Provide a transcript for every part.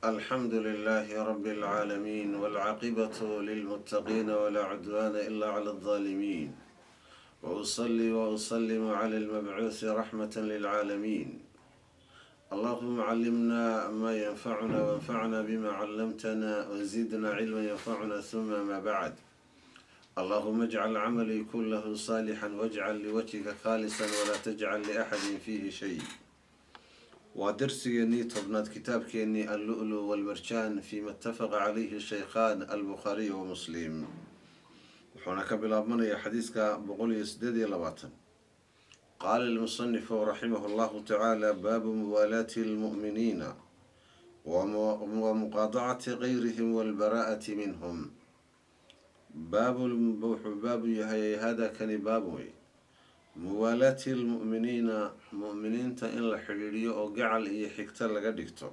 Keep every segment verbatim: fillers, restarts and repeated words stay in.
الحمد لله رب العالمين والعاقبة للمتقين ولا عدوان إلا على الظالمين، وأصلي وأسلم على المبعوث رحمة للعالمين. اللهم علمنا ما ينفعنا وانفعنا بما علمتنا وزدنا علما ينفعنا، ثم ما بعد. اللهم اجعل عملي كله صالحا واجعل لوجهك خالصا ولا تجعل لأحد فيه شيء. ودرسيني طبنات كتابكيني اللؤلؤ والمرجان فيما اتفق عليه الشيخان البخاري ومسلم. وحنا بلابمنا حديثك بقول يسددي لباطن. قال المصنف رحمه الله تعالى: باب موالاة المؤمنين ومقاطعة غيرهم والبراءة منهم. باب باب هذا كان بابوي موالاة المؤمنين مؤمنين إن الحريرية أو جعل إيه حكتر لقدكتو،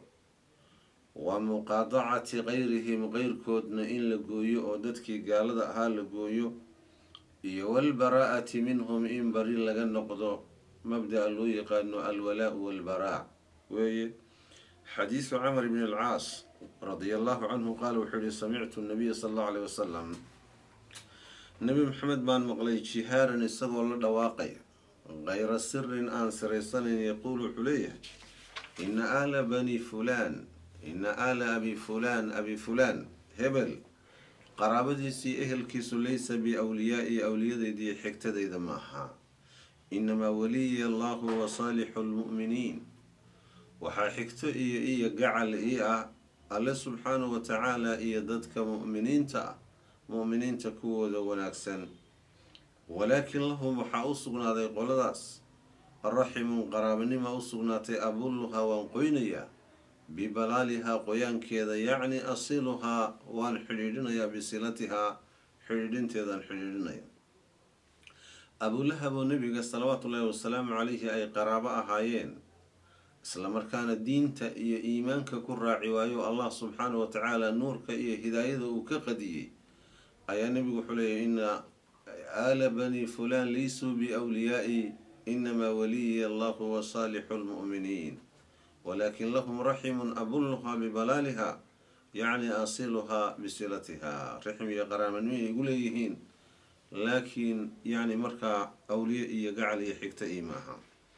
ومقاطعة غيرهم غير كودنا إن لجويو أو دتكي قال ذا هالجويو، والبراءة منهم إن بري لجن نقضو. مبدأ اللي يقال الولاء والبراء. وهي حديث عمرو بن العاص رضي الله عنه قال: وحولي سمعت النبي صلى الله عليه وسلم نبي محمد بن مقلي شهارا استغل دواقي غير سر آن سريسان يقول حليه: إن آل بني فلان إن آل أبي فلان أبي فلان هبل قرابتي سي أهل كيس ليس بأولياء أولياء دي حكتدي دماها، إنما ولي الله وصالح المؤمنين. وحا حكتو إيا إيا قعل إيا الله سبحانه وتعالى إيا ضدك مؤمنين تا مؤمنين تكو ذو وناكسن، ولكن لهم وحا أصغنا ذي قولداس الرحم قرابني ما أصغنا تي أبولها وانقوينيا ببلالها قيان كذا، يعني أصيلها وان حريرنا بصلتها حريرين تيذا حريرنا. أبو لهب النبي صلوات الله والسلام عليه أي قرابة هايين إسلام كان الدين تا إيمانك كرا عوايو الله سبحانه وتعالى نورك إيه هدايته وكقديه. أي النبي حليه: إن آل بني فلان ليسوا بأوليائي، إنما ولي الله وصالح المؤمنين، ولكن لهم رحم أبلها ببلالها، يعني أصلها بصلتها. رحم يقرام المين يقول يهين، لكن يعني مركا أولياء يقعل يحكت إيماها.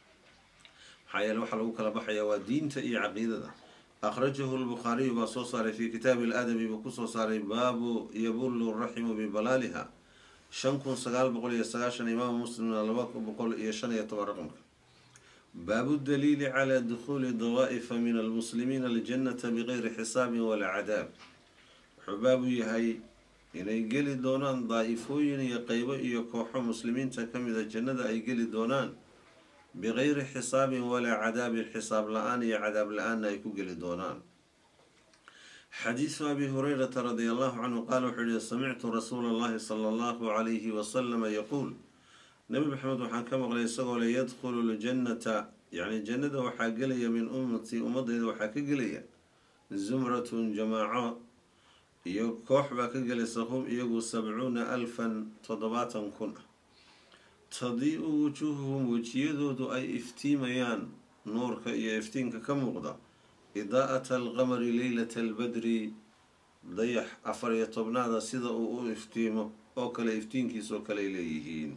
حيا الوحى الوكلا بحيا ودين تأي عقيدة. أخرجه البخاري بصوصار في كتاب الأدب بكسوصار باب يبل الرحم ببلالها. شنكون سقال بقول يسقاشن إمام مسلم الواق بقول يشن يتورقنك. باب الدليل على دخول ضوائف من المسلمين الجنة بغير حساب ولا عذاب. حبابي هاي إن يجلي دونان ضائفوين يقيبوا يكوحوا مسلمين تكمل الجنة أي جلي دونان بغير حساب ولا عذاب. الحساب الآن يا عذاب الآن يكون جلي دونان. حديث أبي هريرة رضي الله عنه قال: حديث سمعت رسول الله صلى الله عليه وسلم يقول: نبي محمد وحكم عليه سقول يدخل الجنة، يعني الجنة وحاجلية من أمتي أمضي وحاجلية زمرة جماعة يكوح بكجلسهم يجو سبعون ألفا تضباطا كنا تضيء وجوههم وجيدود أي افتيميان نور كأي افتينك كمغضى إضاءة القمر ليلة البدر ضيح أفر يطبنا ذا سيدا أو افتيمه أو كلا افتينك سو كلا إليهين.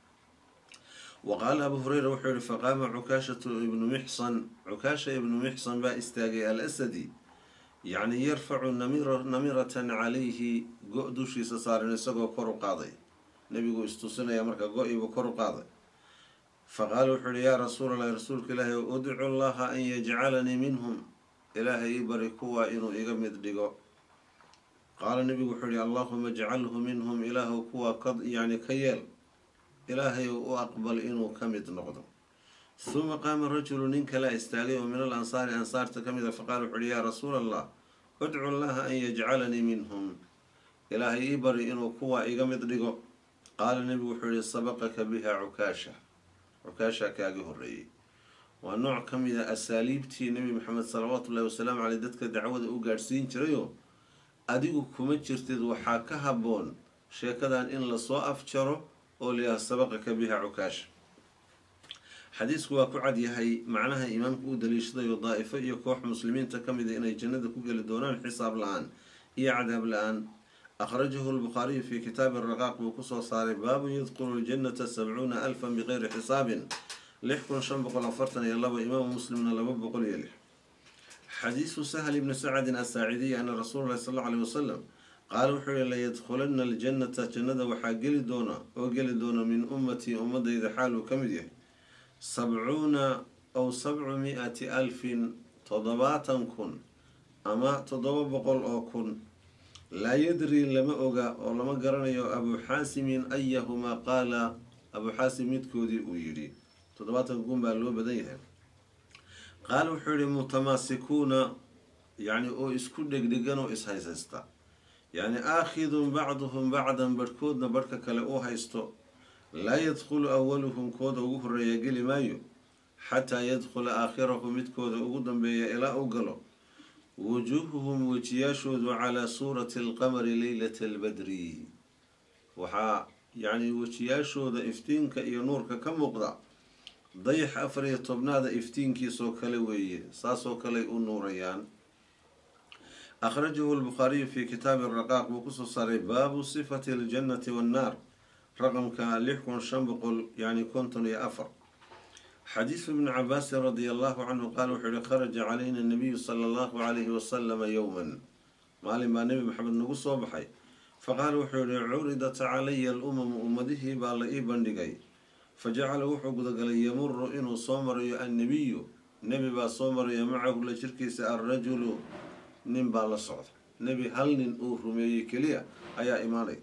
وقال أبو هريرة وحير: فقام عكاشة ابن محصن عكاشة ابن محصن با استاقي الأسدي، يعني يرفع نميرة نميرة عليه قدوشي سصار نسقو كرو قاضي. نبي استوصينا يا مركا قوئي وكرو قاضي. فقالوا: حل يا رسول الله رسولك الله أدعو الله أن يجعلني منهم، إلهي يبركوا إنو إغمد ديقو. قال النبي حل: اللهم اجعله منهم، إله كوا قد يعني كيال، إلهي وأقبل إنو كمد نقضو. ثم قام الرجل ننك لا استاغيه من الأنصار أنصار تكمد، فقالوا: حل يا رسول الله ادعو الله أن يجعلني منهم، إلهي يبري إنو كوا إغمد ديقو. قال النبي حل: سبقك بها عكاشة عكاشة كاقه الرئي. ونوع كم إذا أساليبتي نبي محمد صلوات الله وسلام على دتك دعوة أوغارسين تريو أديو كمجرتد وحاكها بون شيكدان إن لصو أفجرو أوليها سبقك بها عكاشة. xadiisku waa ku cad yahay macnaha imaamku uu daliishaday oo daa'ifo iyo koox muslimiinta ka mid a inay jannada ku geli doonaan xisaab la-aan iyo cadaab la-aan. akhrajahu lbukhaariyu fii kitaabi raqaaq buu kusoo saaray baabun yadkhulu ljannata sabcuuna alfan bikayri xisaabin lix kun shan boqol afartan iyo labo imaamu muslimna laba boqol iyo lix. xadiisu sahl ibni sacadin asaacidiy ana rasuula llahi sal alla aleyhi wasalam qaala wuxuu yihi layadkhulana aljannata jannada waxaa geli doona oo geli doona min ummatii ummadayda xaal uu ka mid yahay sabcuuna aw sabcu mi-ati alfin toddobaatan kun ama toddoba boqol oo kun laa yadri lama oga oo lama garanayo abuu xaasimin ayahumaa qaala abuu xaasim midkoodii uu yidhi toddobaatan kun baa loo badan yahay. qaala wuxuu yihi mutamaasikuuna yani oo isku dhegdhegan oo ishaysaysta yani aakhidun bacduhum bacdan barhkoodna barhka kale uu haysto laa yadkhulu awaluhum kooda ugu horeeya geli maayo xataa yadkhula aakhirahu midkooda ugu dambeeya ilaa u galo. wujuuhuhum wejiyaashoodu calaa suurati alqamari leylata albadri waxaa yani wejiyaashooda iftiinka iyo nuurka ka muuqda dayax afar iyo tobnaada iftiinkiisoo kale weeye saasoo kaley u nuurayaan. akhrajahu lbukhaariyu fii kitaabi raqaaq buu kusoo saaray baabu sifati aljannati wannaar raqamka lix kun shan boqol yani konton iyo afar. xadiisu ibni cabaasin radia allahu canhu qaala wuxuu yihi kharaja calayna nabiyu sala allahu calayhi wasalama yowman maalin baa nebi maxamed nagu soo baxay faqaala wuxuu yihi curidat calaya alumamu ummadihii baa la ii bandhigay fajacala wuxuu gudagalay yamuru inuu soo marayo annabiyu nebi baa soo maraya macahu la jirkiisa alrajulu nin baa la socda nebi hal nin uu rumeeyey keliya ayaa imaanay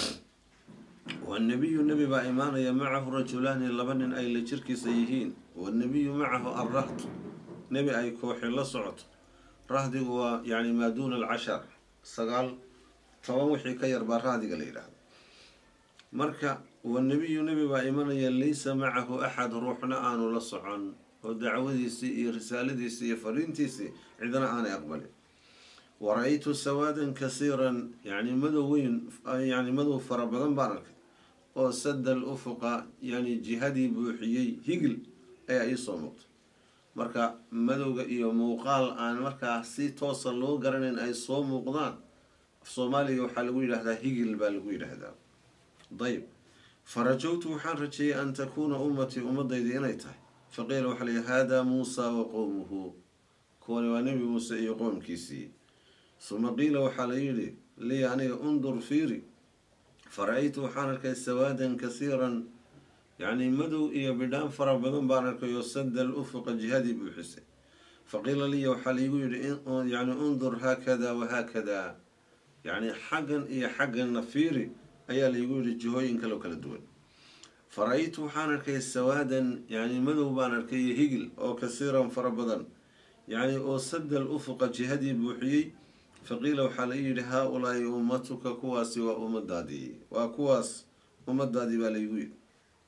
wanabiyu nebi baa imaanaya macahu rajulaani laba nin ay la jirkiisa yihiin wanabiyu macahu alrahd nebi ay kooxi la socoto rahdigu waa yani maa duuna alcashar sagaal toban wixii ka yar baa rahdiga la yidhaahdo. marka wanabiyu nebi baa imanaya laysa macahu axad ruuxna aanu la socon oo dacwadiisii iyo risaaladiisii iyo fariintiisii cidna aanay aqbalin. wara-aytu sawaadan kasiiran yani madow weyn yani madow fara badan baan arkay oo sadal ufuqa yani jihadii buuxiyey higil ayaa iisoo muuqtay. marka madowga iyo muuqaal aan markaa si toosa loo garanayn ay soo muuqdaan af soomaaliga waxaa lagu yidhaahdaa higil baa lagu yidhaahdaa. dayib farajowtu waxaan rajeeyey an takuuna ummatii ummadayda inay tahay faqiila waxaa layihi haadaa muusaa wa qowmuhu kuwani waa nebi muuse iyo qoomkiisii. suma qiila waxaa la yidhi lii aniga undur fiiri fara-aytu waxaan arkay sawaadan kasiiran yani madow iyo bidhaan fara badan baan arkay oo sadal ufuqa jihadii buuxisay. faqiila liya waxaa laigu yidhi yani undur haakada wahaakada yani xaggan iyo xagganna fiiri ayaa laigu yidhi jihooyin kaloo kala duwan. fara-aytu waxaan arkay sawaadan yani madow baan arkay iyo higil oo kasiiran fara badan yani oo sadal ufuqa jihadii buuxiyey. faqiila waxaa la yidhi haa-ulaa'i ummatuka kuwaasi waa ummadaadii waa kuwaas ummadaadii baa laygu yidhi.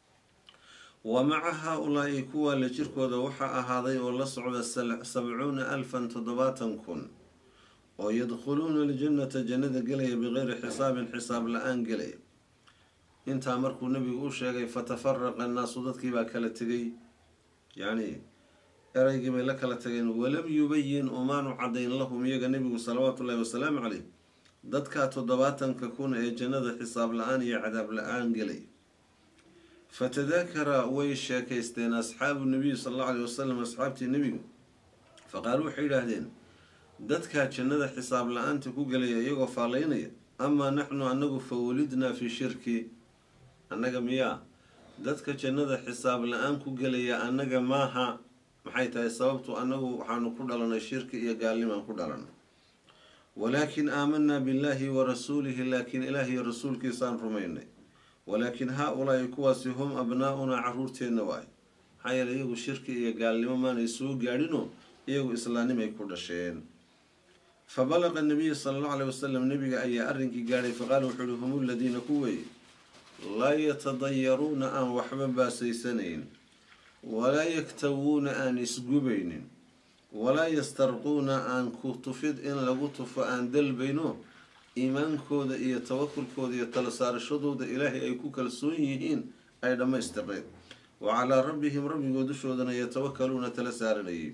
wa maca haa-ulaa'i kuwa la jirkooda waxaa ahaaday oo la socda sabcuuna alfan toddobaatan kun oo yadkhuluuna aljannata jannada gelaya bikayri xisaabin xisaab la-aan gelaya. intaa markuu nebigu u sheegay fatafaraqa annaasu dadkii baa kala tegay yani eraygii bay la kala tageen walam yubayin umaanu cadayn lahum iyaga nebigu salawaatu ullahi wasalaamu caleyh dadkaa toddobaatanka kun ee jannada xisaab la-aan iyo cadaab la-aan gelay. fatadaakara way sheekaysteen asxaabu nabiyi sala allahu aleyh wasalam asxaabtii nebigu faqaalu waxay yidhaahdeen dadkaa jannada xisaab la-aanta ku gelaya iyagoo faalaynaya amaa naxnu anagu fa wulidnaa fi shirki annaga miyaa dadka jannada xisaab la-aan ku gelaya annaga maaha maxay tahay sababtu annagu waxaanu ku dhalanay shirki iyo gaalnimaan ku dhalanay. walaakin aamanaa billaahi wa rasuulihi laakiin ilaahi iyo rasuulkiisaan rumaynay. walaakin haa-ulaa'i kuwaasi hum abnaa-unaa caruurteenna waay maxaa yeele iyagu shirki iyo gaalnimo maanay soo gaadhinoo iyagu islaanimay ku dhasheen. fabalaqa nabiyu sala allahu aleyh wasalam nebiga ayaa arrinkii gaadhay faqaala wuxuu uhi hum aladiina kuwey laa yatadayaruuna aan waxba baasaysanayn walaa yaktawuuna aan isgubaynin walaa yastarquuna aan ku tufid in lagu tufo aan dalbayno iimaankooda iyo tawakulkooda iyo tala saarashadooda ilaahay ay ku kalsoon yihiin ay dhammaystireen. وعلى ربهم ربي ودشودنا يتوكلون تلسارني.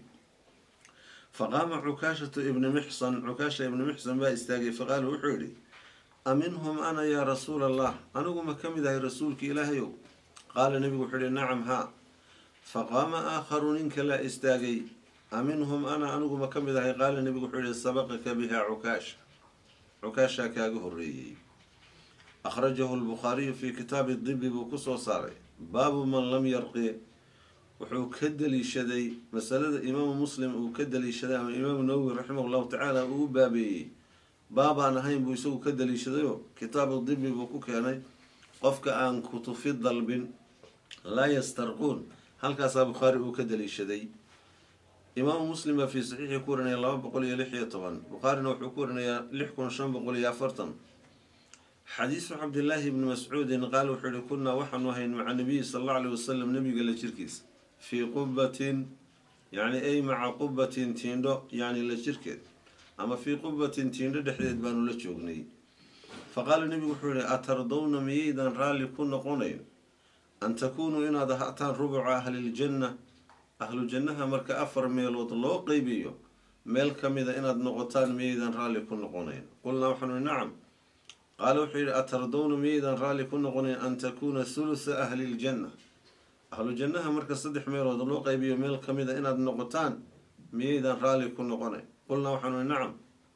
فقام عكاشة ابن محصن عكاشة ابن محصن با استاغي فقال وحوري أمنهم أنا يا رسول الله أنا قم كم ذا رسولك إلهي؟ قال النبي وحوري نعم ها. فقام آخر إنك لا استاغي أمنهم أنا أنا قم كم ذا قال النبي وحوري سبقك بها عكاشة عكاشة كاغهري. أخرجه البخاري في كتاب الطب بقص وصاري باب من لم يرقي وحو كدلي شدي مسألة إمام مسلم وكدلي شدي أما إمام النووي رحمه الله تعالى وبابي بابا أنا هين بيسو كدلي شدي كتاب الطب بقوك يعني قفك أن كتفض ضلب لا يسترقون هل كاسا بخاري وكدلي شدي إمام مسلم في صحيح يقول يا الله بقول يا لحية طبعا بخاري نوح يقول يا لحكم شام بقول يا فرطن. حديث عبد الله بن مسعود قال وحول كنا وحن وهين مع النبي صلى الله عليه وسلم نبي قال لشركيس في قبة يعني أي مع قبة تيندو يعني لشركة أما في قبة تيندو دحديد بانو لشوغني. فقال النبي وحول أترضون ميدا رالي كنا قونين أن تكونوا إن ضحتان ربع أهل الجنة أهل الجنة مرك أفر ميل وطلو قيبيو ميل كميدا إن نقطان ميدا رالي كنا قونين. قلنا وحن نعم. قالوا حين أترضون ميدا رالي كنا قونين أن تكون ثلث أهل الجنة أهل الجنة مركز صدح ميل وضلو قيبيو ميل كميدا إن النقطان ميدا رالي كنا قونين. قلنا وحن نعم.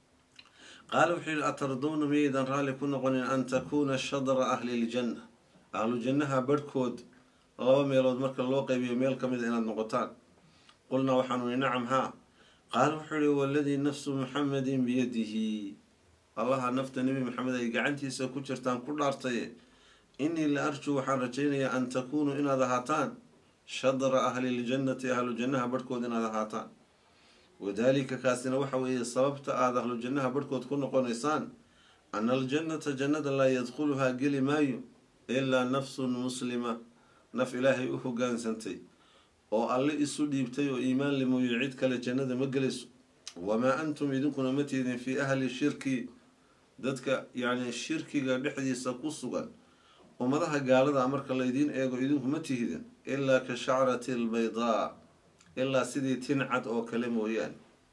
قالوا حين أترضون ميدا رالي كنا قونين أن تكون شطر أهل الجنة أهل الجنة بركود غوا ميل ومركز لو قيبيو ميل كميدا إن النقطان. قلنا وحن نعم ها. قالوا حين والذي نفس محمد بيده الله نفت النبي محمد يقعنتي سكوتشرتان كل أرتيه إني لأرجو وحرجيني أن تكونوا إن ذهاتان شطر أهل الجنة أهل الجنة بركود إن ذهاتان. وذلك كاسنا وحوي صببت أهل الجنة بركود كن قنيسان أن الجنة جنة لا يدخلها قل مايو إلا نفس مسلمة نف إلهي أخو قان سنتي وألي إسو ديبتي وإيمان لمو يعيدك لجنة مجلس. وما أنتم إذنكم متين في أهل الشرك dadka yani shirkiga dhexdiisa ku sugan ummadaha gaalada marka la idin eego idinku ma tihidin illa ka sha'rati albayda illa sidii tincad oo kale mooyaan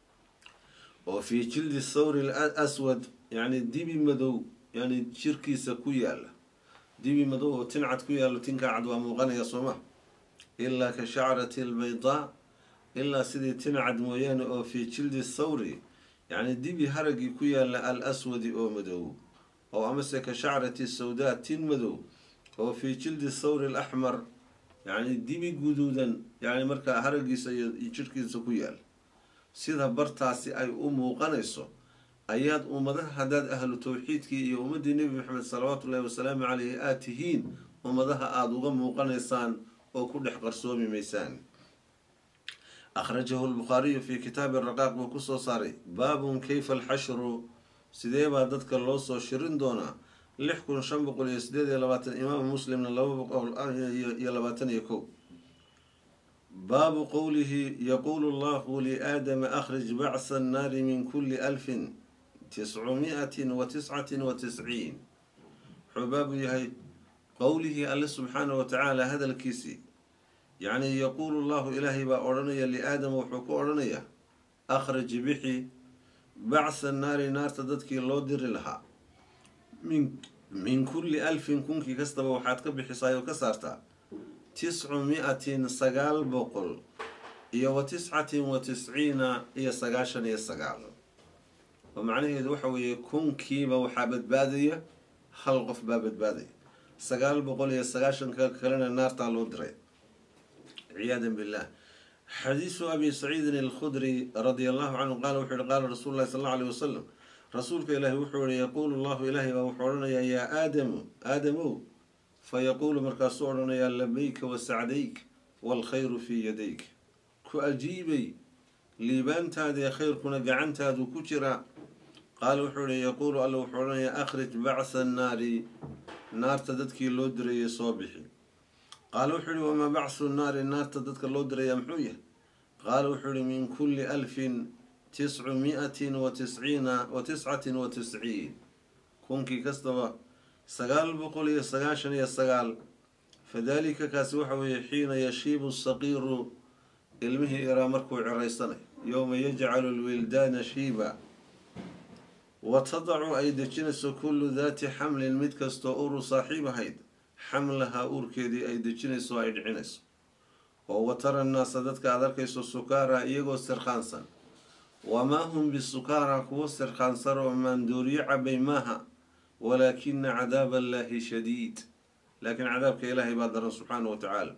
oo fi jildi thawr alaswad yani dibi madow yani shirkiisa ku yaala dibi madow oo tincad ku yaalo tinka cad waa muuqanaya Soomaa illa ka sha'rati albayda illa sidii tincad mooyaan oo fi jildi thawri يعني ديبي هرقي كويا الأسود أو مدو أو أمسك شعرة السوداء تين مدو أو في جلد الثور الأحمر يعني ديبي جدودا يعني مركا هرقي سيشركي سكويال سيدها برتاسي أي أم وقنيسو أياد أمده هداد أهل توحيد كي يومد النبي محمد صلوات الله وسلام عليه آتهين أمده آدوغم وقنيسان أو كل حقر سومي ميسان. أخرجه البخاري في كتاب الرقاق وكسو صاري باب كيف الحشر سيديبا ددك اللوص وشرين دونا لحكو شنبق اليسديد يلباتن إمام مسلم يلباتن يكو. باب قوله يقول الله لآدم أخرج بعث النار من كل ألف تسعمائة وتسعة وتسعين حباب يهي قوله الله سبحانه وتعالى هذا الكيسي يعني يقول الله إلهي بأورنيا لآدم وحكو أورنيا أخرج بحي بعث النار نار تددك الله دير لها من من كل ألف كنكي كستبا وحاتك بحصايا وكسارتا تسعمائة سقال بقل إيا وتسعة وتسعين إيا سقاشا إيا سقال ومعنى يدوحوي كنكي بوحابت بادية خلق في بابت بادية سقال بقل إيا سقاشا كالنا النار تعالو دري عياذا بالله. حديث أبي سعيد الخدري رضي الله عنه قال وحول قال رسول الله صلى الله عليه وسلم رسولك إلهي وحول يقول الله إلهي وحولنا يا آدم آدم فيقول مركز صورنا يا لبيك وسعديك والخير في يديك كأجيبي لبانت هذا خير كنا قعنت هذا كترا. قال وحول يقول الله وحولنا يا أخرج بعث النار نار تددك اللودري صبحي. قالوا حلي وما بعث النار النار تدتك اللودر يا محوية. قالوا حلي من كل ألف تسعمائة وتسعين وتسعة وتسعين كونكي كستوا سقال بقول يا سقاشن يا سقال fadalika kaasi waxa weeye xiina yashiibu saqiiru ilmihii iraa markuu ciraysanay yowma yajcalu lwildaana shiiba wa tadacu ay dejinayso kullu daati xamlin mid kastoo uru saaxiib ahayd xamlahaa uurkeedii ay dejinayso ay dhicinayso oo watara nnaasa dadka aad arkayso sukaara iyagoo sirkhaansan wamaa hum bisukaara kuwo sirkhaansan oo maandooriyo cabay maaha walaakina cadaaba allaahi shadiid laakiin cadaabka ilaahay baa daran subxaana wa tacaala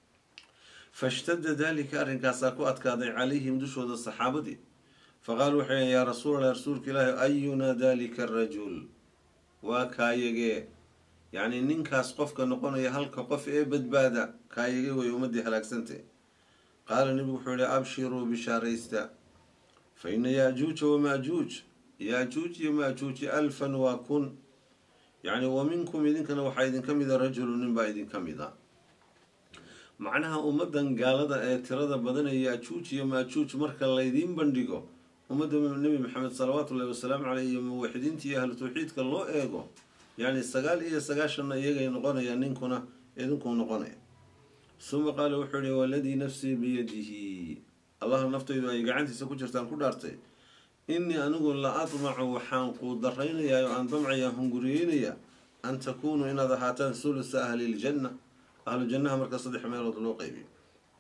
fashtadda daalika arrinkaasaa ku adkaaday calayhim dushooda saxaabadii faqaaluu waxay yaa rasuulallah rasuulka ilaahi ayunaa daalika arajul waa kaayagee yacni ninkaas qofka noqonaya halka qof ee badbaada kaayagee way ummadii halaagsantay qaala nebigu wuxuu yihi abshiruu bishaaraysta fa ina yaajuuja wamaajuuj yaajuuj iyo maajuuji alfan waa kun yacni wa minkum idinkana waxaa idinka mida rajulu nin baa idinka mid a macnaha ummadan gaalada ee tirada badan ee yaajuuj iyo maajuuj marka laydiin bandhigo ummadda nebi maxamed salawaatu ullahi wasalaamu caleyh iyo muwaxidiinta iyo ahlu tawxiidka loo eego yacni sagaal iyo sagaashanna iyagay noqonayaan ninkuna idinkuu noqonaya suma qaala wuxuu yihi waladii nafsii biyadihi allaha naftaydu ay gacantiisa ku jirtaan ku dhaartay innii anigu la admacu waxaan quudaraynayaa oo aan damcayaa hunguriyeynayaa an takuunuu inaad ahaataan sulusa ahliljanna ahlu jannaha marka saddex meelood loo qaybiyo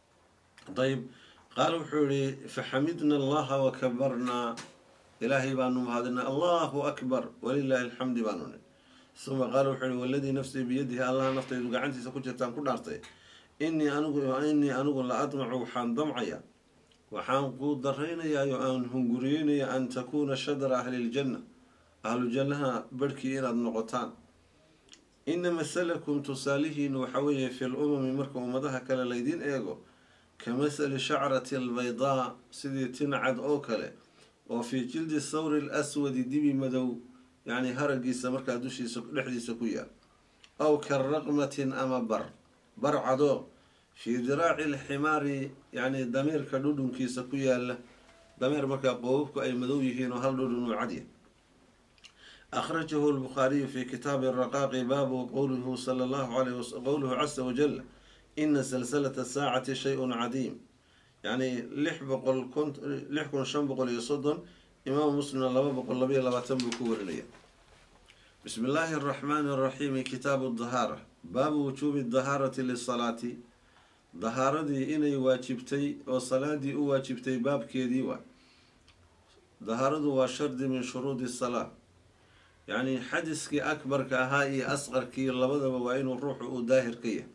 ayb qaala wuxuu yihi faxamidna allaha wakabarnaa ilaahay baanu mahadinay allahu akbar walilaahi alxamdi baanu ni suma qaala wuxuu yihi waladii nafsii biyadihi allaha naftaydu gacantiisa ku jirtaan ku dhaartay innii anigu innii anigu la admacu waxaan damcayaa waxaan kuu daraynayaa oo aan hunguriyeynaya an takuuna shadra ahliljanna ahlu jannaha barhkii inaad noqotaan ina masalakum tusaalihiin waxa weeye fi lumami marka ummadaha kale laydiin eego ka masali shacrati albaydaa sidii tincad oo kale oo fii jildi sawri alaswadi dibi madow yacni haragiisa markaa dushiisa dhexdiisa ku yaal aw ka raqmatin ama bar bar cadoo fii diraaci alximaari yacni dameerka dhudhunkiisa ku yaala dameer markaa qoobabku ay madow yihiin oo hal dhudhun uu cadya akhrajahu lbukhaariyu fi kitaabi raqaaqi baabu qowluhu sala allahu alayh qowluhu casa wajal ina salsalata saacati shay-un cadiim yacni lix boqol lix kun shan boqol iyo soddon imaamu muslimna laba boqol labayo labaatan buu ku warinaya bismi illaahi araxmaani araxiimi kitaabu dahaara baabu wujuubi dahaarati lisalaati dahaaradii inay waajibtay oo salaadii u waajibtay baabkeedii waa dahaaradu waa shardi min shuruudi salaa yacni xadiskii akbarka ahaa iyo asqarkii labadaba waa inuu ruuxu uu daahir ka yahay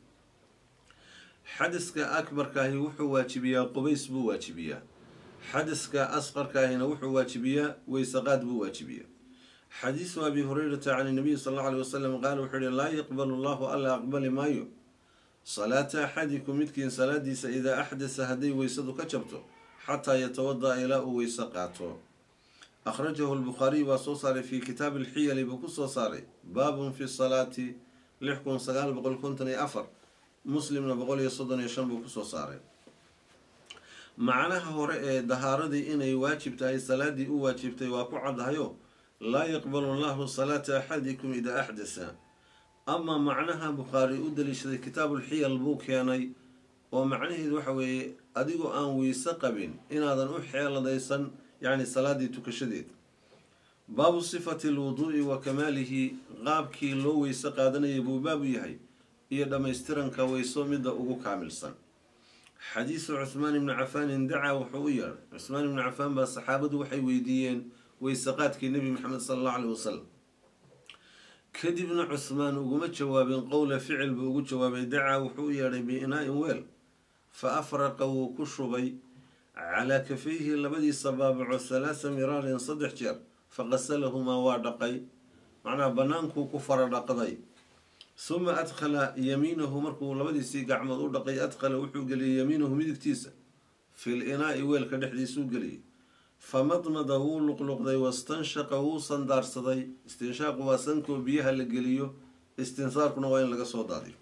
xadiska akbarkaahi wuxuu waajibiyaa qubays buu waajibiyaa xadiska asqarkaahina wuxuu waajibiyaa weysaqaad buu waajibiyaa xadiisu abi hurayrata can nabiyi sal allau alay wasalam qaala wuxuu yihi laa yaqbalu allahu alla aqbali maayo salaata axadikum midkiin salaadiisa idaa axdasa hadday weysadu ka jabto xataa yatawada-a ilaa uu weyse qaato akhrajahu lbukhaariy waa soo saaray fii kitaabi alxiyali buu kusoo saaray baabun fi salaati lix kun sagaal boqol konton iyo afar muslimna boqol iyo soddon iyo shan buu kusoo saaray macnaha hore ee dahaaradii inay waajib tahay salaadii u waajibtay waa ku caddahayo laa yaqbalu allahu salaata axadikum idaa axdasa ama macnaha bukhaari u daliishaday kitaabulxiyal buu keenay oo macnaheedu waxa weeye adigoo aan weyse qabin inaadan u xeeladaysan yacni salaadii tukashadeed baabu sifati alwuduu'i wa kamaalihi qaabkii loo weyse qaadanayay buu baabu yahay iyo dhammaystiranka weyso midda ugu kaamilsan xadiisu cuhmaan ibni cafaanin dacaa wuxuu u yeedhay cuhmaan ibni cafaan baa saxaabadu waxay weydiiyeen weyseqaadkii nebi maxamed sala allahu caleyh wasalam kadibna cuhmaan uguma jawaabin qowla ficil buu ugu jawaabay dacaa wuxuu u yeedhay bi-inaa-in weel fa afraqa wuu ku shubay calaa kafayhi labadiisa baabaco halaasa miraarin saddex jeer faqasalahumaa waa dhaqay macnaha bannaankuu ku fara dhaqday suma adkhala yamiinahu markuu labadiisii gacmood u dhaqay adkhala wuxuu geliyey yamiinahu midigtiisa fil inaa-i weelka dhexdiisuu geliyey famadmada wuu luqluqday wastanshaqa wuu sandaarsaday istinshaaqu waa sankoo biyaha la geliyo istinsaarkuna waa in laga soo daadiyo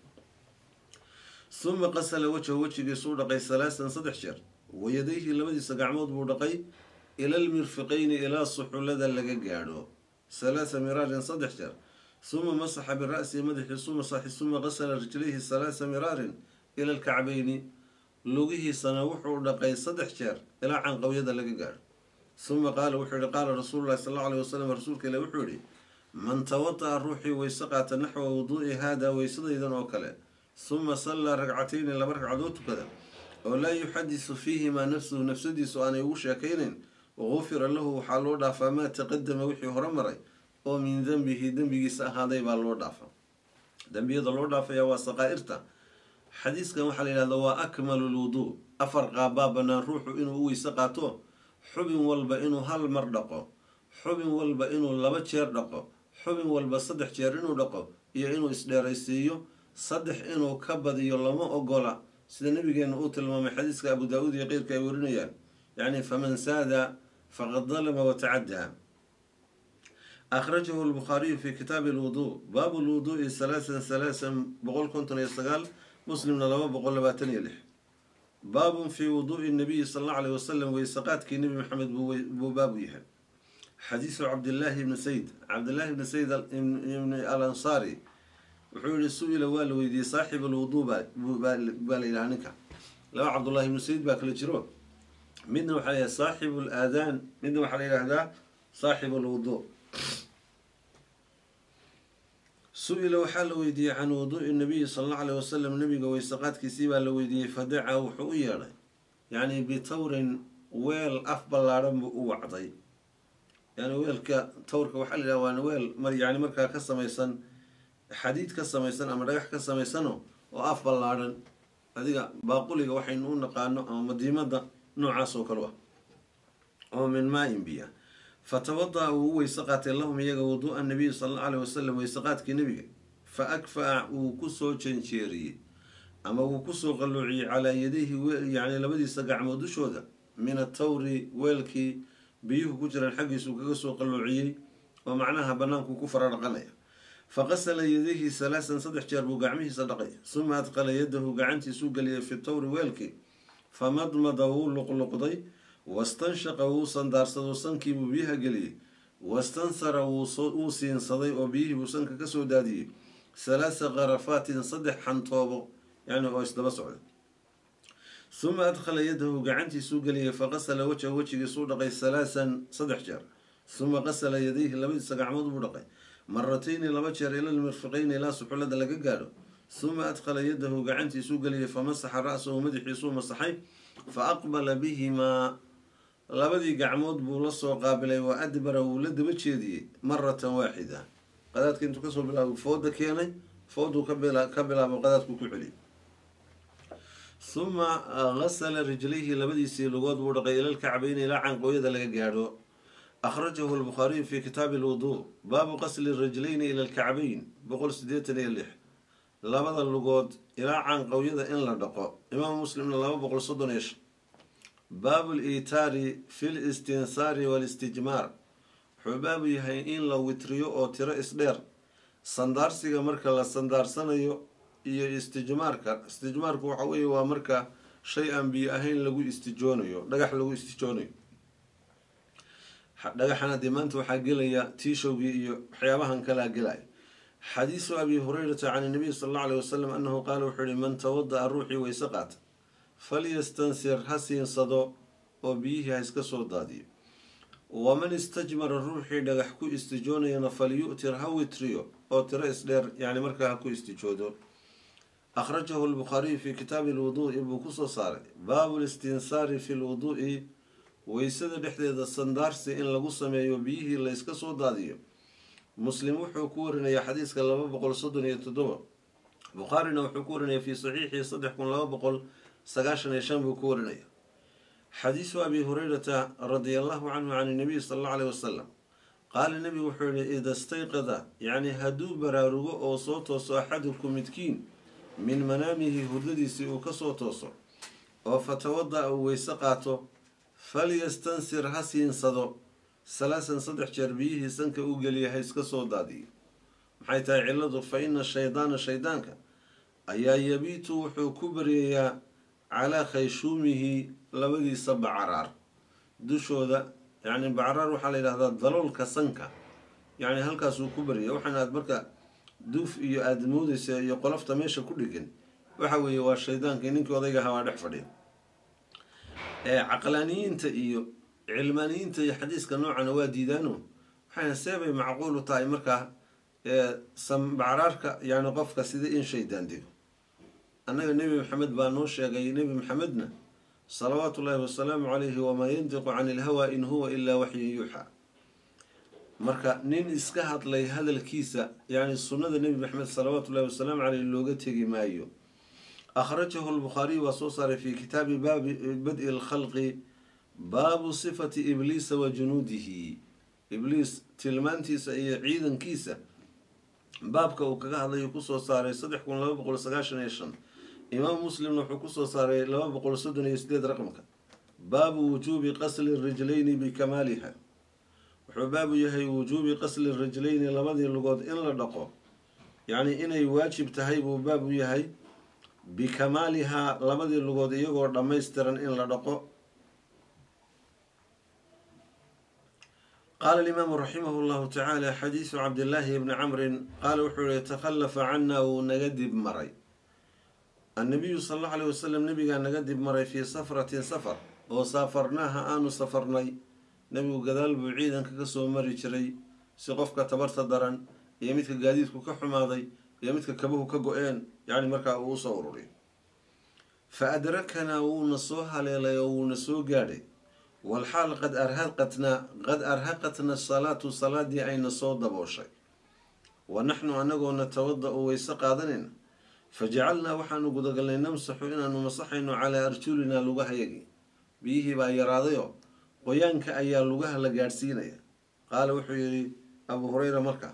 suma qasala wajhahu wejigiisuu dhaqay salaasan saddex jeer wayadayhi labadiisa gacmood buu dhaqay ilal mirfiqayni ilaa suxullada laga gaadho salaasa miraarin saddex jeer ثم مسح برأسه مدحي ثم صح ثم غسل رجليه ثلاث مرار إلى الكعبين لغيه سنوحو دقي صدح شير إلى عن قوية لقار ثم قال وحوري قال رسول الله صلى الله عليه وسلم رسولك إلى وحوري من توضأ روحي ويسقط نحو وضوء هذا ويصلي إذن وكله ثم صلى ركعتين إلى مركع عدوت كذا ولا يحدث فيهما نفسه نفسه سؤال يوشى كين وغفر له حالودا فما تقدم وحي هرمري ومن ذنبه ذنبه هذا يبقى اللوردافا ذنبه اللوردافا يا وصغائرته حديث كان وحل إلى هو أكمل الوضوء أفرق بابنا روح إنه هو يسقاته حب والبا إنه هل مردقه حب والبا إنه لبا شيردقه حب والبا صدح شيرينه دقه يا إنه إسداريسيو صدح إنه كبد يلما أقولا سيد النبي كان أوتل ما حديث أبو داود يغير كيورنيا يعني فمن ساد فقد ظلم وتعدى. أخرجه البخاري في كتاب الوضوء باب الوضوء ثلاثا ثلاثا بقول كنت يستقال مسلم لما بقول لباتني له باب في وضوء النبي صلى الله عليه وسلم ويسقات كي النبي محمد بو بابيها حديث عبد الله بن سيد عبد الله بن سيد بن الأنصاري وحول سئل والويدي صاحب الوضوء بالإلهانك لو عبد الله بن سيد باكل جرو منه حياة صاحب الآذان منه حياة هذا صاحب الوضوء سئل وحال ويدي عن وضوء النبي صلى الله عليه وسلم النبي ويسقات كسيبا لويدي فدعا وحويا يعني بتور ويل أفضل عرم وعطي يعني ويل كتورك وحل لوان ويل يعني مركا كسميسن حديد كسميسن أما ريح كسميسنه وأفضل عرم هذه باقولي وحين نقانو أو مديمة نوع سوكروه ومن ماء بيا فتوضأ وهو يسقط اللهم يجا وضوء النبي صلى الله عليه وسلم ويسقط كنبي فأكفأ وكسو تنشيري أما وكسو قلوعي على يديه يعني لبدي سقع مودش هذا من التور ويلكي بيه كجر الحق سوكسو قلوعي ومعناها بنانك كفر رقنيا فغسل يديه ثلاثا صدح جرب قعمه صدقي ثم أدخل يده قعنتي سوق لي في التور ويلكي فمضمضه لقلقضي واستنشق وصن دارسد وصنكي بيها قلي واستنصر وصين صدي وبيه وصنك كسو دادي ثلاث غرفات صدح حنطوبه يعني اوش دبسعود ثم أدخل يده قعنتي سوق لي فغسل وجهه وجهه صدقي ثلاثا صدح جر ثم غسل يديه لبدي سقع مض بدقي مرتين لبجر إلى المرفقين إلى سحولة لك قالوا ثم أدخل يده قعنتي سوق لي فمسح رأسه ومدح سوء مسحي فأقبل بهما لبدي قعمود بولصو قابلي وأدبر ولد بتشيدي مرة واحدة قدات كنت كسر بلا فودك يعني فودو كبلا كبلا بقدات كحلي ثم غسل رجليه لبدي سيلوغود ورقي إلى الكعبين إلى عن قوية لقاعدو أخرجه البخاري في كتاب الوضوء باب غسل الرجلين إلى الكعبين بقول سديتني اللح لبدا اللقود إلى عن قوية إن لدقو إمام مسلم الله بقول صدن إيش باب الإيتار في الاستنثار والاستجمار حباب يهي إن لو وتريو أو ترى إصدار صندار سيغا مركا لا صندار سنيو إيا استجماركا استجمارك وحوي ومركا شيئا بيأهين لغو استجونيو دقح لغو استجونيو دقحنا ديمانت وحاقليا تيشوغي إيو حيابهن كلا قلاي حديث أبي هريرة عن النبي صلى الله عليه وسلم أنه قال وحري من توضأ الروحي ويسقط فليستنسر حسين صدو وبيه هيسكسو دادي ومن استجمر الروحي دقحكو استجونينا فليؤتر هاو تريو أو ترى إسلير يعني مركا هكو استجودو أخرجه البخاري في كتاب الوضوء بكسو صار باب الاستنسار في الوضوء ويسد بحديد الصندارسي إن لقصة ما يبيه اللي يسكسو دادي مسلم وحكورنا يا حديث كلا بقول صدن يتدور بخارنا وحكورنا في صحيح صدح كن لا بقول سقاشنا يشان بكورنا حديث أبي هريرة رضي الله عنه عن النبي صلى الله عليه وسلم قال النبي وحورنا إذا استيقظ يعني هدو براروغو أو صوتو أحدكم متكين من منامه هددي سيء كصوتو وفتوضأ ويسقاته فليستنسر حسين صدو ثلاثا صدح جربيه سنك أوغلي هيسك صودادي محيطا علده فإن الشيطان الشيطانك أيا يبيت وحو كبريا على خيشومه لبدي سبع عرار دوشو ذا يعني بعرار وحالي لهذا ضلول كسنك يعني هل كاسو كبري وحنا بركة دوف iyo aad moodaysa iyo qolofta meesha ku dhigan waxa weeye waa shaydaanka ninkii odayga ahaa dhex fadhiya ee aqlaaniyiinta iyo cilmaaniyiinta iyo xadiiska noocan waa diidaano waxaan seebay macquul u tahay marka ee sambaraarka yani qofka sida in shaydaan digo annaga nabi maxamed baa noo sheegay nabi maxamedna salawaatullaahi wasalaamu calayhi wama yantiqu cani ilhawa in huwa ilaa waxyun yuuxa marka nin iska hadlay hadalkiisa yani sunnada nabi maxamed salawaatullaahi wasalaamu calayhi looga tegi maayo akhrajahu al-Bukhari wa soo saaray fi kitaabi baabi bad'i al-khalqi baabu sifati ibliisa wa junuudihi ibliis tilmaantiisa iyo ciidankiisa baabka uu kaga hadlayo ku soo saaray saddex kun laba boqol sagaashan iyo shan imaam muslim wuxuu ku soo saaray laba boqol soddon iyo sideed raqamka baabu wujuubi qasli ar-rijlayni bi kamaliha wuxuu baabu yahay wujuubi qasli ar-rijlayni labadii lugood in la dhaqo yani inay waajib tahay buu baabu yahay bi kamaliha labadii lugood iyagoo dhammaystiran in la dhaqo قال الإمام رحمه الله تعالى حديث عبد الله بن عمرو قال وحول يتخلف عنا ونجدب مري النبي صلى الله عليه وسلم نبي قال نجدب مري في سفرة سفر وسافرناها آن سفرني نبي قدال بعيدا كقصو مري شري سقفك تبرت درن يميتك قاديتك كحماضي يميتك كبوه كقوين يعني مركا وصوري فأدركنا ونصوها ليلة ونسو قادي والحال قد أرهقتنا قد أرهقتنا الصلاة صلاة دي أين صوت بوشي ونحن أنقو نتوضأ ويسقادنين فجعلنا وحن قد قلنا نمسح إنا نمسحين على أرجلنا لغها يجي بيه با يراضيو ويانك أيا لغها لقارسينا قال وحي أبو هريرة مركة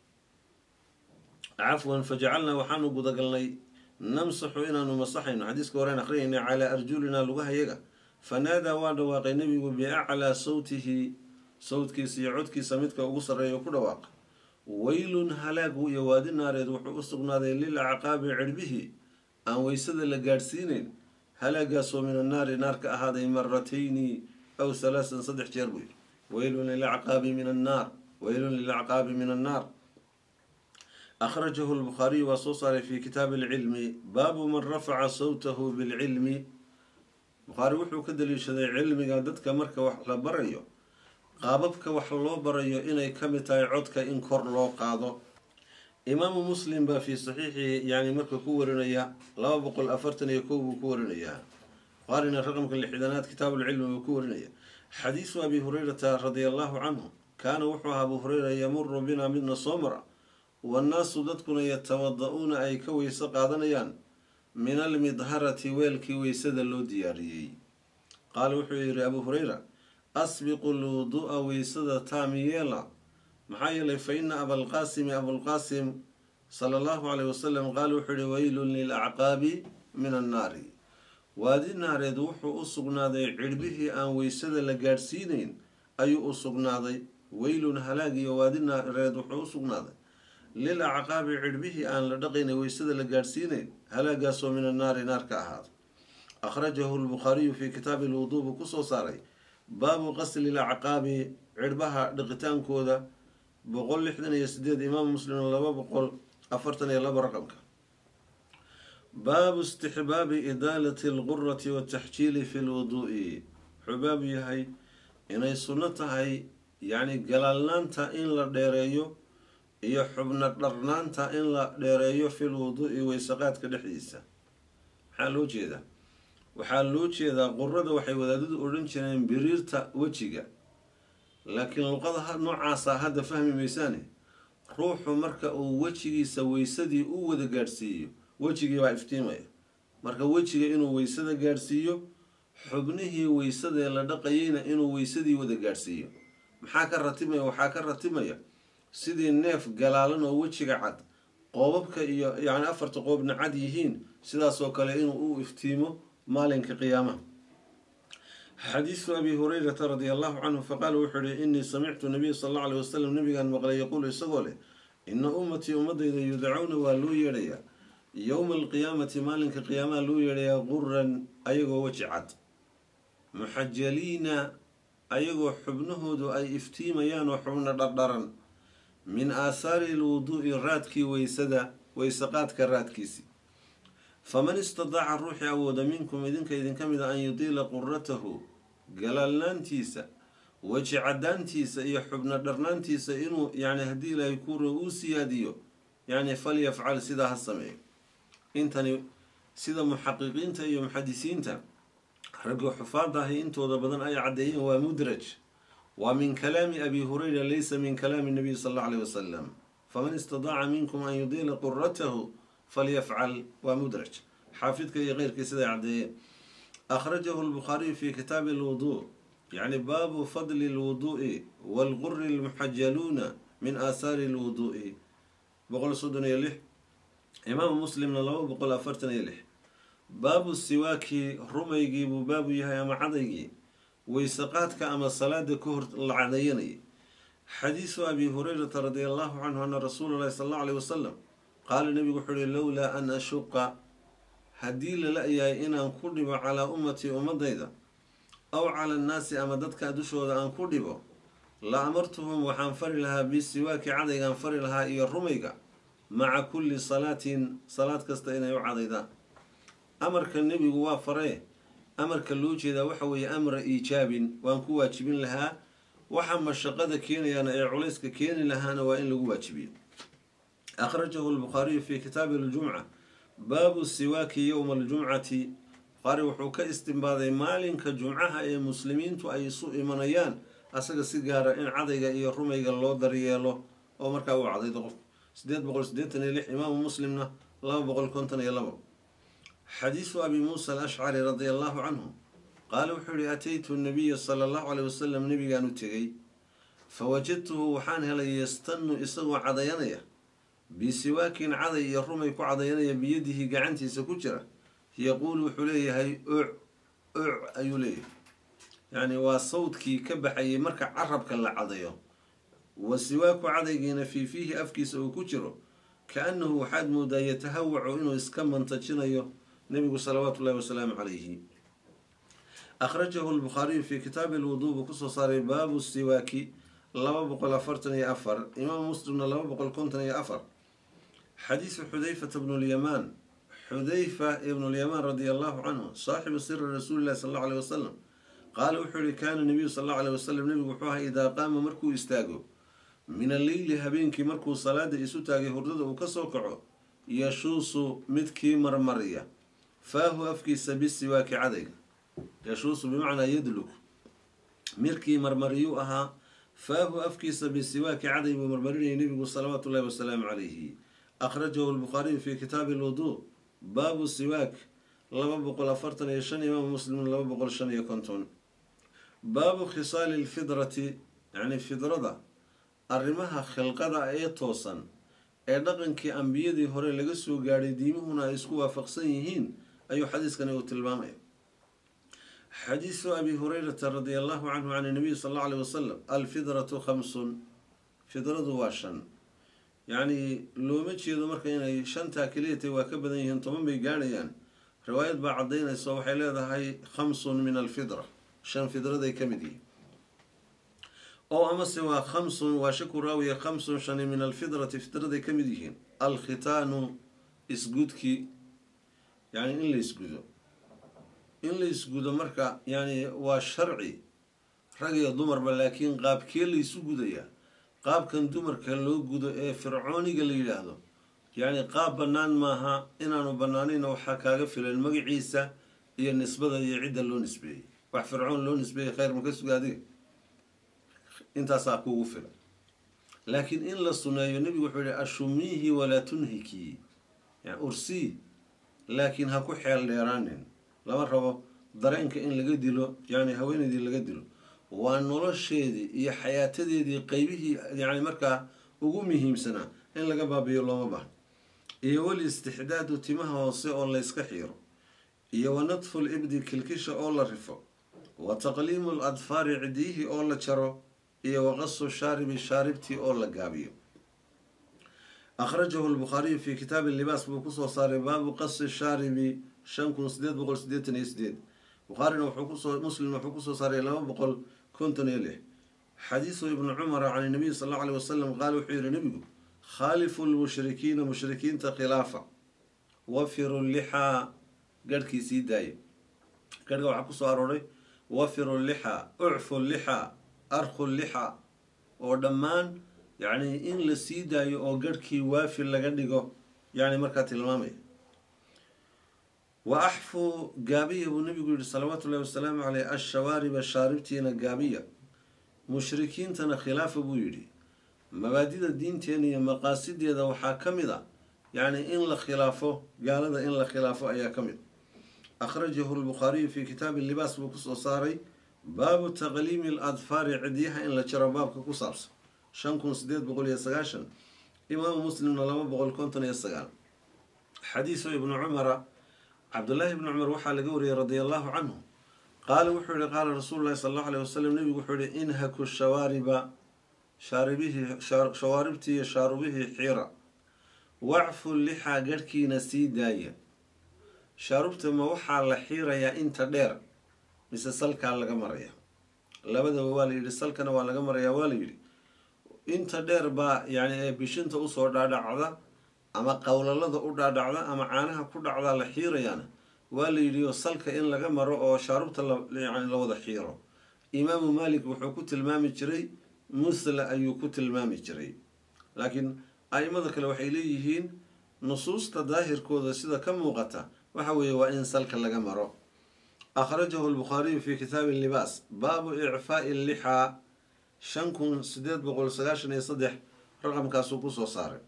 عفوا فجعلنا وحن قد قلنا نمسح إنا نمسحين حديث كورين أخرين على أرجلنا لغها يجي فنادى وعد واقع نبي بأعلى صوته صوت كيس يعود كيس متك وقصر يكون واقع ويل هلاك يواد النار يدوح أصغنا ذي للعقاب عربه أن ويسد لقارسين هلاك من النار نار كأهذه مرتين أو ثلاثا صدح جربي ويل للعقاب من النار ويل للعقاب من النار أخرجه البخاري وصوصر في كتاب العلم باب من رفع صوته بالعلم بخاري وحو كدليشداي cilmiga dadka marka wax la barayo qaababka wax loo barayo inay kamid tahay codka in kor loo qaado imaam muslim ba fi sahihi yani marka ku warinaya laba boqol afartan iyo kow ku warinaya qarina raqamka lixdanaad kitab al-ilm ku warinaya hadith abi hurairah radiyallahu anhu kana wuxuu abu hurairah yamur bina min samra والناس dadkuna yatawaddauna ay ka weysa qaadanayaan من المظهرة ويلكي ويسد اللو دياريي قال وحير أبو هريرة أسبق الوضوء ويسد تاميلا محايلة فإن أبا القاسم أبو القاسم صلى الله عليه وسلم قال وحير ويل للأعقاب من النار وادي النار يدوح أصقنا ذي عربه أن ويسد لقارسينين أي أصقنا ذي ويل هلاقي وادي النار يدوح أصقنا ذي للعقاب عربه أن لدقين ويسد لقارسينين هلا قاسوا من النار نار كأهاد أخرجه البخاري في كتاب الوضوء بكسو صاري باب غسل العقاب عربها دقتان كودا بقول لحدنا يسديد إمام مسلم الله بقول أفرتني الله برقمك باب استحباب إدالة الغرة والتحجيل في الوضوء حبابي هاي إني سنتها هاي يعني قلالانتا إن لديريو iyo xubna dharnaanta in la dheereeyo fil wuduu'i waysaqaadka dhexdiisa maxaa loo jeedaa waxaa loo jeedaa qurrada waxay wadaadadu odhan jireen biriirta wejiga laakiin luqada noocaasa hadda fahmi maysaane ruuxu marka uu wejigiisa weysadii u wada gaadhsiiyo wejigii baa iftiimaya marka wejiga inuu weysada gaadhsiiyo xubnihii weysadee la dhaqayeyna inuu weysadii wada gaadhsiiyo maxaa ka ratimaya waxaa ka ratimaya sidii neef galaalan oo wejiga cad qoobabka iyo yani afarta qoobna cad yihiin sidaas oo kale inuu u iftiimo maalinka qiyaamaha حديث أبي هريرة رضي الله عنه فقال وحري إني سمعت النبي صلى الله عليه وسلم نبيا مقال يقول يسقوله إن أمتي أمضي يدعون ولو يريا يوم القيامة مالك قيامة لو يريا غرا أيغو وجعت محجلين أيغو حبنه دو أي افتيم يان وحبن دردرا min aahaari lwuduu'i raadkii weysada weysaqaadka raadkiisi. faman istadaaca ruuxii awooda minkum idinka idinka mid a an yudiila quratahu galaalnaantiisa weji cadaantiisa iyo xubno dharnaantiisa inuu yani haddii ilaahay kuura uu siyaadiyo yani falyafcal sidaa ha sameeyo. intani sida muxaqiqiinta iyo muxadisiinta ragga xufaada ahi intooda badan ay caddeeyeen waa mudraj, waa min kalaami abi hurayra laysa min kalaami nabiy sal allau alayh wasalam. faman istadaaca minkum an yudiila quratahu falyafcal waa mudraj, xaafidka iyo keyrkii siday caddeeyeen. akhrajahu lbukhaariyu fi kitaabi lwuduu yani baabu fadli lwuduu'i waalquri lmuxajaluuna min aahaari lwuduu'i boqol soddon iyo lix. imaamu muslimna laba boqol afartan iyo lix. baabu siwaaki rumaygii buu baabu yahay ama cadaygii weysaqaadka ama salaada ka hor la cadayanayay. xadiisu abi hurayrata radi allahu canhu ana rasuula llahi sal allau alayh wasalam qaala nabigu wuxuu uhi lowlaa an ashuqa haddii lala yahay inaan ku dhibo calaa ummatii ummadayda aw cala annaasi ama dadka dushooda aan ku dhibo la amartuhum waxaan fari lahaa bisiwaaki cadaygaan fari lahaa iyo rumayga maca kulli salaatin salaad kasta inay u cadaydaan. amarka nebigu waa faree, amarka loo jeedaa waxa weeye amra iijaabin, waan ku waajibin lahaa. waxa mashaqada keenayaana ee culayska keeni lahaana waa in lagu waajibiyo. akhrajahu lbukhaariyu fi kitaabi ljumca baabu siwaaki yowma aljumcati. bukhaari wuxuu ka istimbaaday maalinka jumcaha ee muslimiintu ay isu imanayaan asaga si gaara in cadayga iyo rumayga loo daryeelo oo markaa uu cadaydo qofku. sideed boqol sideetan iyo lix. imaamu muslimna laba boqol konton iyo labo. xadiisu abi muusa alashcari radia allahu canhu qaala wuxuu yihi ataytu nabiya sala allahu aleyh wasalam nabigaan u tegay fawajadtuhu waxaan helay yastanu isagoo cadayanaya bisiwaakin caday iyo rumay ku cadayanaya biyadihi gacantiisa ku jira. yaquulu wuxuu leeyahay uc uc ayuu leeyahay, yani waa sawdkii ka baxayay marka carabka la cadayo. wa siwaaku cadaygiina fii fiihi afkiisa uu ku jiro ka-annahu waxaad moodaa yatahawacu inuu iska mantajinayo nabigu salawaatu ullahi wasalaamu calayhi. akhrajahu lbukhaariyu fi kitaabi lwuduu buu kusoo saaray baabu siwaaki laba boqol afartan iyo afar. imaamu muslimna laba boqol konton iyo afar. xadiisu xudayfata bnu lyamaan xudayfa ibnu lyamaan radia allahu canhu saaxibu siri rasuuli llahi sal allau aleyh wasalam qaala wuxuu yihi kaana nabiyu sal allau aleyh wasalam nebigu wuxuu ahaa idaa qaama markuu istaago min alleyli habeenkii markuu salaada isu taagay hurdada uu kasoo kaco yashuusu midkii marmariya faahu afkiisa bisiwaaki cadayga. yashuusu bimacnaa yadluk, mirkii marmariyuu ahaa faahu afkiisa bisiwaaki caday buu marmarinayay nebigu salawaatu ullahi wasalaamu calayhi. akhrajahu lbukhaariyu fi kitaabi lwuduu baabu siwaak laba boqol afartan iyo shan. imaamu muslim laba boqol shan iyo konton. baabu khisaali lfidrati yani fidrada arrimaha khilqada ee toosan ee dhaqankii ambiyadii hore laga soo gaadhay diimuhuna ay isku waafaqsan yihiin ayuu xadiiskani uu tilmaamaya. xadiisu abi hurayrata radia allahu canhu can nabiy sal allau aleyh wasalam alfidratu khamsun. fidradu waa shan, yacni looma jeedo marka inay shantaa keliyatay waa ka badan yihiin, toban bay gaadhayaan. riwaayad baa caddaynaysa waxay leedahay khamsun min alfidra, shan fidraday ka mid yihiin. oo amase waa khamsun waa shaku raawiya khamsun shani min alfidrati fidraday ka mid yihiin. alkhitaanu isgudkii, yani in la isgudo in la isgudo marka yani waa sharci rag iyo dumarba, laakiin qaabkee laysu gudayaa? qaabkan dumarka loo gudo ee fircooniga la yidhaahdo yani qaab bannaan maaha. inaanu bannaanayna waxaa kaaga filan magaciisa iyo nisbada iyo cidda loo nisbeeyey. wax fircoon loo nisbeeyey khayr ma ka suga adiga? intaasaa kuugu filan. laakiin in la suneeyo nebigu wuxuu yihi ashumiihi walaa tunhikii, yani ursii laakiin ha ku xeel dheeraanin. lama rabo dareenka in laga dilo, yani haweenaydii laga dilo. waa nolosheedii iyo xayaatadeedii qeybihii yani markaa ugu muhiimsanaa in laga baabiyo looma baahno. iyo wal istixdaadu timaha hoose oo layska xiiro, iyo wa nadfu libdi kilkisha oo la rifo, wa taqliimu ladfaari cidiyihii oo la jaro, iyo waqasu shaaribi shaaribtii oo la gaabiyo. akhrajahu lbukhaariyu fi kitaabi libaas buu kusoo saaray baabu qasi shaaribi shan kun sideed boqol sideetan iyo sideed. bukhaarina wuxuu kusoo muslim wuxuu kusoo saaray laba boqol konton iyo lix. حديث ابن عمر عن النبي صلى الله عليه وسلم قال وحير النبي خالف المشركين مشركين تخلافة وفروا اللحى قال كي سيداي قال وحكو صاروري وفروا اللحى اعفوا اللحى أرخوا اللحى ودمان يعني إن لسيداي أو قال كي وافر لقدقه يعني مركات المامي وأحفوا قابية والنبي يقول صلوات الله والسلام عليه الشوارب الشاربتين قابية مشركين تنا خلاف بويري مبادئ الدين تانية مقاصد يدا وحاكمدا يعني إن لخلافه قال هذا إن لخلافه أي كمد أخرجه البخاري في كتاب اللباس بكسو صاري باب تغليم الأظفار عديها إن لشرى باب كسابس شنكون سديد بقول يسقاشن إمام مسلم لما بقول كنتن يسقان حديث ابن عمر عبد الله بن عمر وحى لقوري رضي الله عنه قال وحوري قال رسول الله صلى الله عليه وسلم نبي وحوري انهكوا الشوارب شاربه شواربتي شاربه حيرة وعفوا اللحى قركي نسي داية شاربت ما وحى لحيرة يا انت دير مثل سلك على قمرية لابد والي يري سلكنا ولا قمرية والي يري انت دير با يعني بشنت أصور دادا أما قول الله دادا أما عانها كل دادا لحيرة يعني والي يريو سلك إن لغا مرو أو شاربت يعني لوضع حيرو إمام مالك وحكوت المامي جري مثل أيو كوت المامي جري لكن أي مذك الوحيليهين نصوص تظاهر كوذا سيدا كم وقتا وحوي وإن سلك لغا مرو أخرجه البخاري في كتاب اللباس باب إعفاء اللحى شنكون سديد بقول سلاشن يصدح رقم كاسوكوس وصار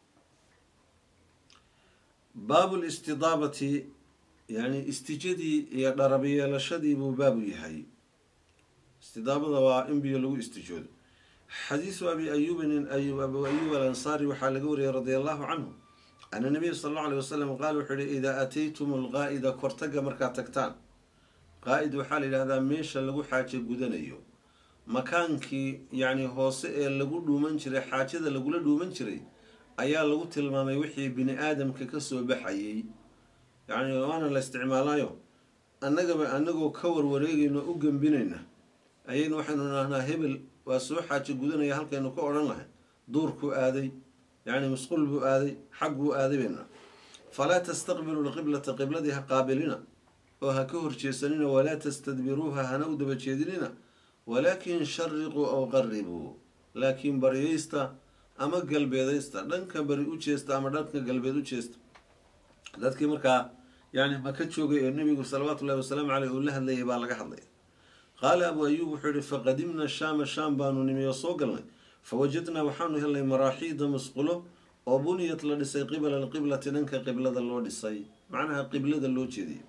باب الاستضابة يعني استجدي يا دربية لشدي باب يحيي استضابة وإنبي له استجود حديث أبي أيوب أيوب أبو أيوب الأنصاري وحالقوري رضي الله عنه أن النبي صلى الله عليه وسلم قال وحري إذا أتيتم الغائد كورتقى مركاتكتان قائد وحالي هذا ميشا لغو حاجة قدنيو مكانك يعني هوسئ لغو دومنشري حاجة لغو دومنشري أيا لغو تلمامي وحي بني آدم ككسو بحيي يعني وانا الاستعمالايو أننا أننا كور وريجينا أوجن بيننا أيين وحنا هنا هبل وسوحة جودنا يهلك إنه كورنا له دوركو آدي يعني مسقول بو آدي حقو آدي بيننا فلا تستقبلوا القبلة قبلتها قابلنا وهكور جسننا ولا تستدبروها هنود بجدنا ولكن شرقوا أو غربوا لكن بريستا أما قلبي ديستا لنك بريء جستا أما لنك قلبي جستا ذاتك مركا يعني ما كتشوقي النبي صلى الله عليه وسلم عليه يقول لها اللي يبالغ حظي قال أبو أيوب حري فقدمنا الشام الشام بانو نمي وصوقلنا فوجدنا وحانو هلي مراحيض مسقلو وبنيت لدسي قبل القبلة ننك قبلة اللو دسي معناها قبلة اللو جدي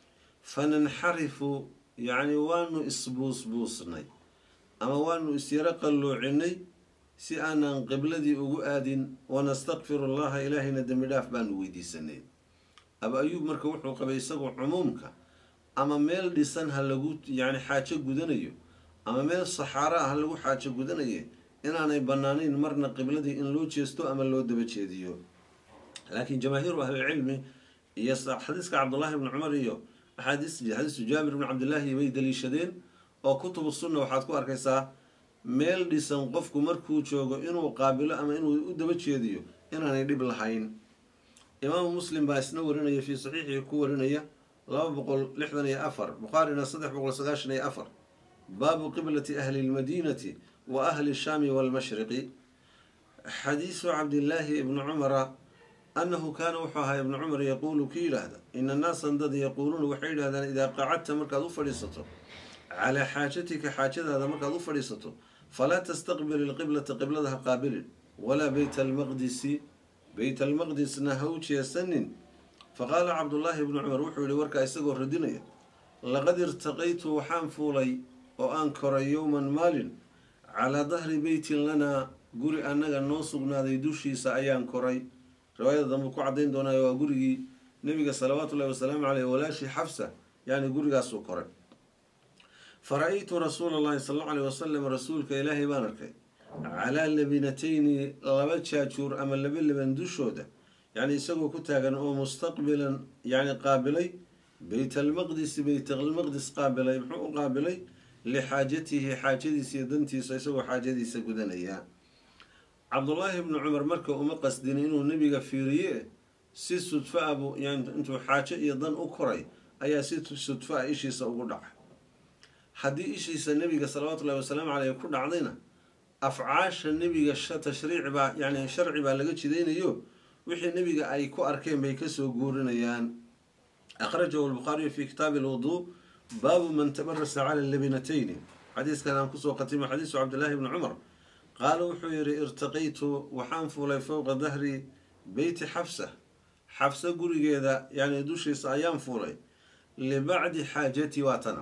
فننحرف يعني وانو اسبوس بوسني أما وانو استيرق اللو عني سي أنا قبلة دي أقو آدين ونستغفر الله إلهنا دمداف بانو ويدي سنين أبو أيوب مركا وحو قبيساقو عمومك أما ميل ديسان هلغو يعني حاجة قدنيو أما ميل صحراء هلغو حاجة قدنيو إن أنا بنانين مرنا قبلتي إن لو تشيستو أما لو دبتشيديو لكن جماهير أهل العلم يصح حديثك عبد الله بن عمر يو حديث حديث جابر بن عبد الله يبيد لي شدين أو كتب السنة وحاتكو أركيسا ميل ديسان قفكو مركو تشوغو إنو قابلة أما إنو دبتشيديو إن أنا يدب الحين إمام مسلم باسنا ورنيا في صحيحه كورنيا لا بقول لحظة يا أفر بخارينا صدح بقول سقاشنا يا أفر باب قبلة أهل المدينة وأهل الشام والمشرق حديث عبد الله بن عمر أنه كان وحاها ابن عمر يقول كيل هذا إن الناس اندد يقولون وحيد هذا إذا قعدت مركز فريسته على حاجتك حاجة هذا مركز فريسته فلا تستقبل القبلة قبلتها قابل ولا بيت المقدس بيت المقدس نهوش يسنن فقال عبد الله بن عمر وحولي وركا يسقر ردينيا لقد ارتقيت وحان فولي وأنكر يوما مال على ظهر بيت لنا قري أنك نوصقنا ذي دوشي سأيان كوري رواية ضمكو عدين دونا يوغوري نبي صلوات الله وسلام عليه ولا شي حفصة يعني قري قاسو كوري فرأيت رسول الله صلى الله عليه وسلم رسولك إلهي بانركي على لبنتين لبد شاجور أما اللبن لبن دوشوده يعني يسوي كتاغن أو مستقبلا يعني قابلي بيت المقدس بيت المقدس قابلي محو قابلي lixaajatihi xaajadiisa iyo dantiisa isagoo xaajadiisa gudanaya. cabdullaahi ibnu cumar marka uma qasdin inuu nebiga fiiriye si sudfa abu yani intuu xaajo iyo dan u koray ayaa si sudfa a ishiisa ugu dhacay. haddii ishiisa nebiga salawaatullahi wasalaamu caleyh ku dhacdayna afcaasha nebiga tashriic baa yani sharci baa laga jidaynayo wixii nebiga ay ku arkeen bay kasoo guurinayaan. akhrajahu lbukhaariyu fi kitaabi alwuduu baabu man tabarasa cala labinatayni. xadiiskan aan kusoo khatimo xadiisu cabdillaahi ibni cumar qaala wuxuu yihi irtaqaytu waxaan fuulay fowqa dahri beyti xafsa, xafsa gurigeeda yani dushiisa ayaan fuulay libacdi xaajatii waatana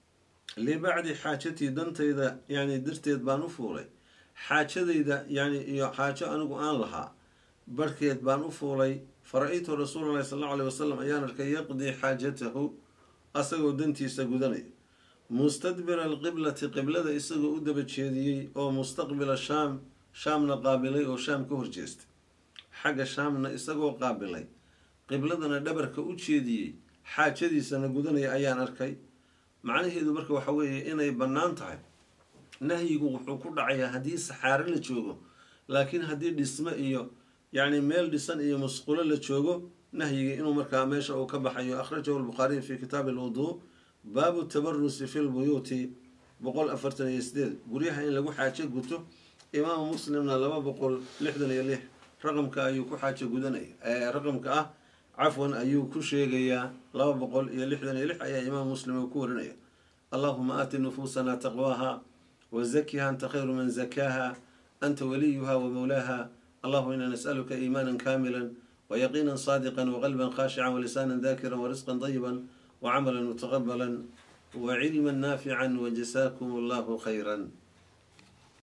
libacdi xaajatii dantayda yani darteed baan u fuulay, xaajadayda yani iyo xaajo anigu aan lahaa barhkeed baan u fuulay. fara-aytu rasuula llahi sal allau aleyh wasalam ayaan arkay yaqdii xaajatahu asagoo dantiisa gudanaya, mustadbira alqiblati qiblada isagoo u daba jeediyey oo mustaqbila shaam shaamna qaabilay oo shaam ka horjeestay, xagga shaamna isagoo qaabilay qibladana dhabarka u jeediyey xaajadiisana gudanaya ayaan arkay. macnaheedu marka waxa weeye inay bannaan tahay. nahyigu wuxuu ku dhacayaa haddii saxaaro la joogo, laakiin haddii dhismo iyo yacni meel dhisan iyo musqulo la joogo nahyiga inuu markaa meesha uu ka baxayo. akhrajahu lbukhaariyu fi kitaabi alwuduu baabu tabarusi fi lbuyuuti boqol afartan iyo sideed. guryaha in lagu xaajo guto. imaamu muslimna laba boqol lixdan iyo lix raqamka ayuu ku xaajo gudanaya raqamka ah cafwan ayuu ku sheegayaa laba boqol iyo lixdan iyo lix ayaa imaam muslim uu ku warinaya. allahuma aati nufuusana taqwaaha wazakiha anta khayru man zakaaha anta waliyuha wamawlaaha. allahuma ina nas'aluka iimaanan kaamilan wayaqiinan saadiqan waqalban khaashican walisaanan daakiran warisqan dayiban wacamalan mutaqabalan wacilman naafican wajasaakum allahu khayran.